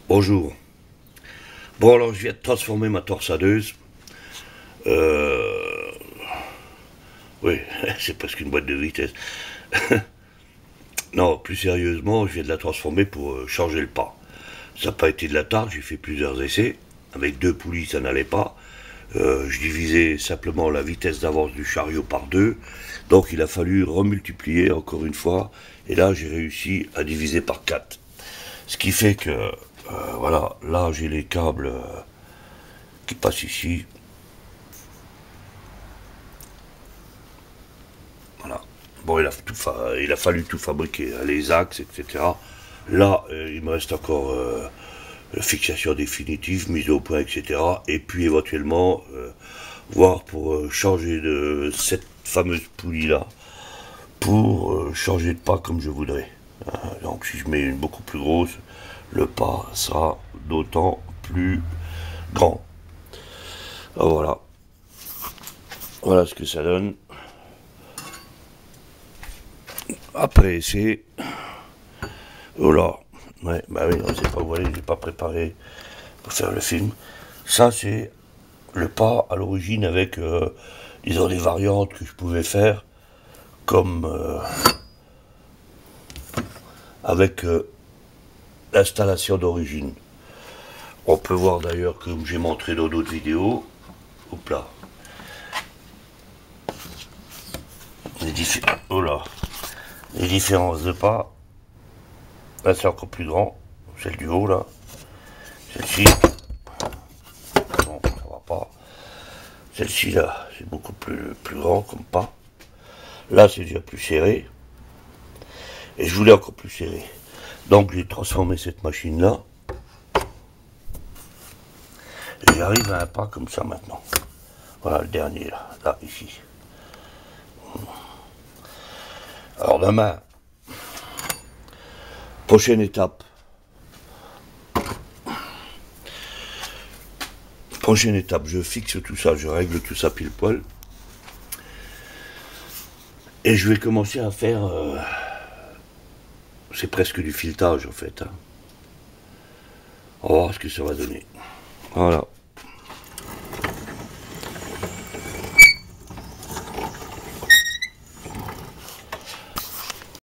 Bonjour. Bon, alors je viens de transformer ma torsadeuse. Oui, c'est presque une boîte de vitesse. Non, plus sérieusement, je viens de la transformer pour changer le pas. Ça n'a pas été de la tarte, j'ai fait plusieurs essais. Avec 2 poulies, ça n'allait pas. Je divisais simplement la vitesse d'avance du chariot par 2. Donc il a fallu remultiplier encore une fois. Et là, j'ai réussi à diviser par 4. Ce qui fait que, voilà, là j'ai les câbles qui passent ici. Voilà. Bon, il a fallu tout fabriquer, hein, les axes, etc. Là, il me reste encore fixation définitive, mise au point, etc. Et puis éventuellement, voir pour changer de cette fameuse poulie-là, pour changer de pas comme je voudrais. Donc si je mets une beaucoup plus grosse, le pas sera d'autant plus grand. Alors, voilà. Voilà ce que ça donne. Après c'est... Oh là. Ouais, bah oui, on sait pas où aller, j'ai pas préparé pour faire le film. Ça c'est le pas à l'origine avec, disons, des variantes que je pouvais faire, comme avec l'installation d'origine. On peut voir d'ailleurs, comme j'ai montré dans d'autres vidéos, hop là, oh là, les différences de pas. Là c'est encore plus grand, celle du haut là, celle-ci, non ça va pas, celle-ci là c'est beaucoup plus grand comme pas, là c'est déjà plus serré, et je voulais encore plus serré, donc j'ai transformé cette machine là, et j'arrive à un pas comme ça maintenant, voilà le dernier là ici. Alors demain, prochaine étape, je fixe tout ça, je règle tout ça pile poil. Et je vais commencer à faire... c'est presque du filetage en fait. Hein. On va voir ce que ça va donner. Voilà.